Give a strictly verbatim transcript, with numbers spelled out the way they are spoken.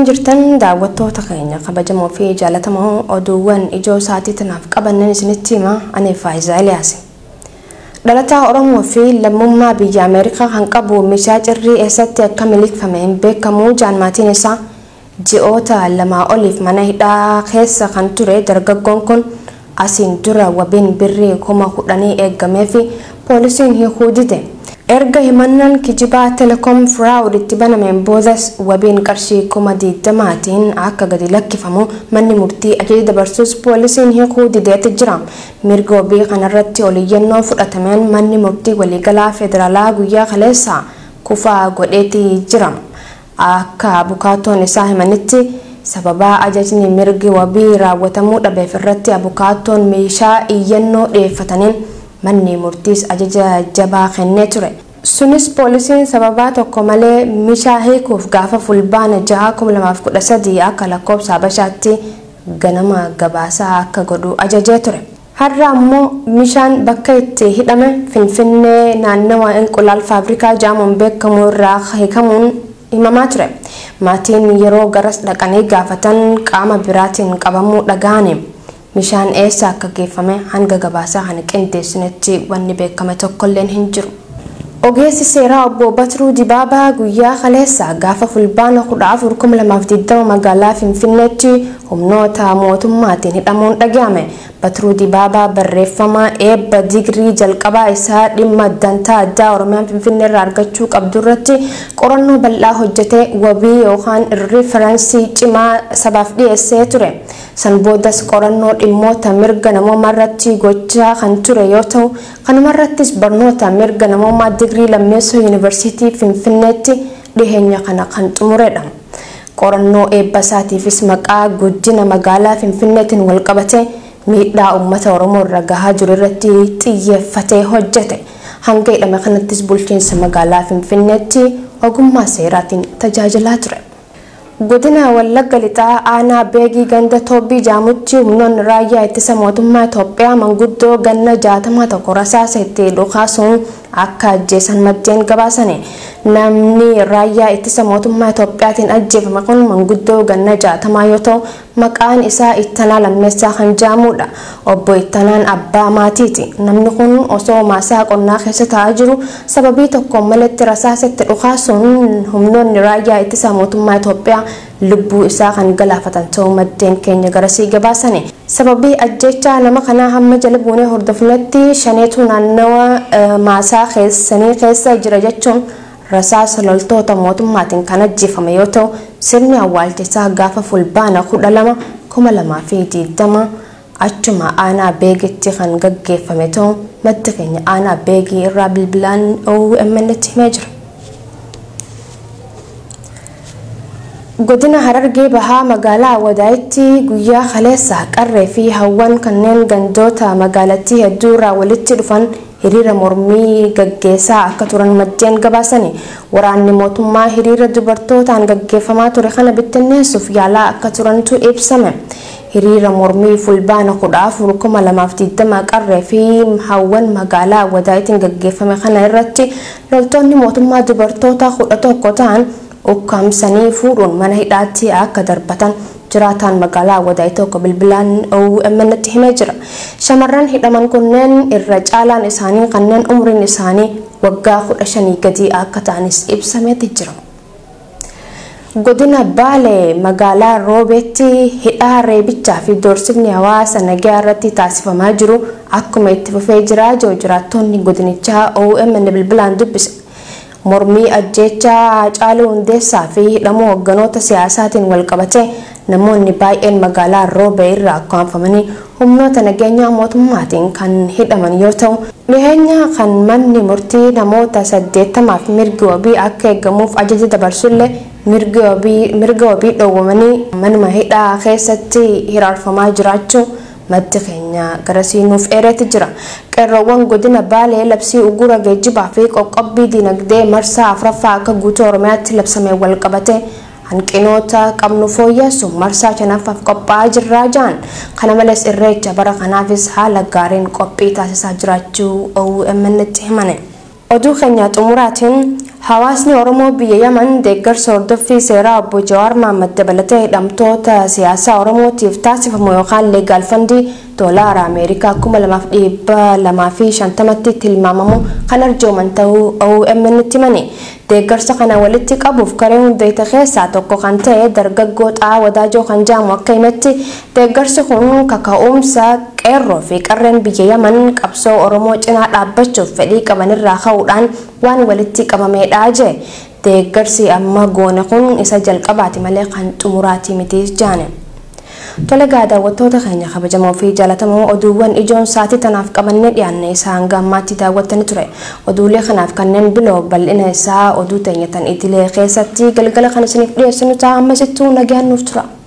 jirtan daawwattoota keenya kabajamoo fi jaalatamoo oduuwwan ijoo saatii tanaaf qabannan isinitti hima ani Faayiza Eliyaas. Dhalataa Oromoo fi lammummaa biyya Ameerikaa kan qabu Mishaa Cirrii eessatti akka miliqfame hin beekamu jaanmaatiin isaa ji'oota lamaa oliif mana hidhaa keessa kan ture dargaggoon kun asiin dura wabiin birrii kuma kudhanii eeggamee fi poolisiin hiikuu dide. Erga himannaan kijibaa Telekom Fraud itti banameen boodas wabiin qarshii kuma digdamaatiin akka gadi lakkifamu manni murtii ajaja dabarsuus poolisiin hiikuu dideetti jira. Mirga wabii kanarratti oliyyannoo fudhatameen manni murtii waliigalaa federaalaa guyyaa kaleessaa kufaa godheetti jira. Akka abukaatoon isaa himanitti sababa ajajni mirgi wabii raawwatamuu dhabeef irratti abukaatoon meeshaa iyyannoo dhiyeeffataniin manni murtiis ajaja jabaa kennee ture. Sunis poolisiin sababa tokko malee Mishaa hiikuuf gaafa fulbaana jaha kuma lamaaf kudha sadii akka lakkoofsa Habashaatti ganama gabaasaa akka godhu ajajee ture. Har'a ammoo Mishaan bakka itti hidhame Finfinnee naannawa Inqulaal Faabrikaa jedhamuun beekamu irraa hiikamuun himamaa ture. Maatiin yeroo garas dhaqanii gaafatan qaama biraatiin qabamuu dhaga'ani. Mishaan eessa akka geeffame hanga gabaasaa kana qindeessinetti wanni beekame tokkolleen hin jiru. Ogeessi seeraa obbo Batiruu Dibaabaa guyyaa kaleessaa gaafa fulbaana kudha afur kuma lamaaf digdama magaalaa Finfinneetti humnoota mootummaatiin hidhamuun dhaga'ame. Batiruu Dibaabaa barreeffama eebba digirii jalqabaa isaa dhimma dantaa addaa Oromiyaan Finfinnee irraa argachuu qabdu irratti qorannoo bal'aa hojjetee wabii yookaan riiferansii cimaa sabaaf dhiyeessee ture. San boodas qorannoo dhimmoota mirga namoomaa irratti gochaa kan ture yoo ta'u, kanuma irrattis barnoota mirga namoomaa digirii lammeessoo yuunivarsiitii Finfinneetti dhiheenya kana kan xumuredha. Qorannoo eebba isaatiifis maqaa guddina magaalaa Finfinneetiin wal qabate miidhaa uummata Oromoo irra gahaa jiru irratti xiyyeeffatee hojjete. Hanga hidhame kanattis bulchiinsa magaalaa Finfinneetti ogummaa seeraatiin tajaajilaa ture. Godina Wallagga Lixaa aanaa Beegii ganda Toobbii Jaamutti humnoonni raayyaa ittisa mootummaa Itoophiyaa manguddoo ganna jaatama tokko rasaasa itti dhukaasuun akka ajjeesan maddeen gabaasani. Namni raayyaa ittisa mootummaa Itoophiyaatiin ajjeefame kun manguddoo ganna jaatamaa yoo ta'u maqaan isaa Ittanaa Lammeessaa kan jedhamudha. Obbo Ittanaan abbaa maatiiti. Namni kun osoo maasaa qonnaa keessa taa'aa jiru sababii tokko maletti rasaasa itti dhukaasuun humnoonni raayyaa ittisa mootummaa Itoophiyaa lubbuu isaa kan galaafatan ta'uu maddeen keenya garasii gabaasani. Sababii ajjechaa nama kanaa hamma jala buunee hordofnetti shaneetu naannawa maasaa keessanii keessa jira jechuun rasaasa loltoota mootummaatiin kan ajjeefame yoo ta'u sirni awwaalchisaa gaafa fulbaana kudha lama kuma lamaa fi digdama achuma aanaa Beegitti kan gaggeeffame ta'uu madda keenya aanaa Beegii irraa bilbilaan O M N-tti himee jira. Godina Harargee Bahaa magaalaa Wadaayitti guyyaa kaleessaa qarree fi hawwan kanneen gandoota magaalattii hedduu irraa walitti dhufan hiriira mormii gaggeessaa akka turan maddeen gabaasani. Waraanni mootummaa hiriira dubartootaan gaggeeffamaa ture kana bittinneessuuf yaalaa akka turantu ibsame. Hiriira mormii fulbaana kudha afur kuma lamaaf digdama qarree fi hawwan magaalaa Wadaayitiin gaggeeffame kana irratti loltoonni mootummaa dubartoota kudha tokko ta'an ukkaamsanii fuudhuun mana hidhaatti akka darbatan jiraataan magaalaa Wadaayii tokko bilbilaan O M N-tti himee jira. Shamarran hidhaman kunneen irra caalaan isaanii kanneen umriin isaanii waggaa kudha shanii gadi akka ta'anis ibsameeti jira. Godina Baalee magaalaa Roobeetti hidhaa reebichaa fi doorsifni hawaasa nagaa irratti taasifamaa jiru akkuma itti fufee jira jedhu jiraattonni godinichaa O M N bilbilaan dubbise. Mormii ajjechaa Haacaaluu Hundeessaa fi hidhamuu hogganoota siyaasaatiin wal qabate namoonni baay'een magaalaa Roobee irraa ukkaanfamanii humnoota nageenyaa mootummaatiin kan hidhaman yoo ta'u dhiheenya kan manni murtii namoota saddeettamaaf mirgi wabii akka eegamuuf ajaja dabarsullee mirgi wabii mirga wabii dhoowwamanii manuma hidhaa keessatti hiraarfamaa jiraachuu madda keenya garasii nuuf eeretti jira. Qeerroowwan godina Baalee labsii ugura geejjibaa fi qoqqobbii dinagdee marsaa afuraffaa akka guutuu Oromiyaatti labsamee wal qabate hanqinoota qabnu fooyyessuun marsaa shanaffaaf qophaa'aa jirraa jedhan. Kana malees irreecha bara kanaafis haala gaariin qophii taasisaa jiraachuu O M N-tti himane. Oduu keenya xumuraatiin Hawaasni Oromoo biyya Yaman deeggarsa hordoffii seeraa obbo Jawaar Mohaammed dabalatee hidhamtoota siyaasaa Oromootiif taasifamu yookaan leegaal fandii doolaara Ameerikaa kuma lamaaf dhibba lamaa fi shantamatti tilmaamamu kan arjooman ta'uu O M N itti himani. Deeggarsa kana walitti qabuuf garee hundeeta keessaa tokko kan ta'e dargaggoo Xaa Wadaajoo kan jedhamu akka himetti deeggarsi kun kaka'umsa qeerroo fi qarreen biyya Yaman qabsoo Oromoo cinaa dhaabbachuuf fedhii qabanirraa ka'uudhaan waan walitti qabamedha jedhe. Deeggarsi amma goone kun isa jalqabaati malee kan xumuraati miti jedhan. Tole daawwattoota keenya kabajamoo fi jaalatamoo oduuwwan ijoon saatii tanaaf qabannee dhiyaanne isaan gammaatti daawwattanii ture. Oduulee kanaaf kanneen biloo bal'ina isaa oduu teenyatan idilee keessatti galgala kan isiniif dhiyeessinu ta'a ammasittuu nagaan nuuf tura.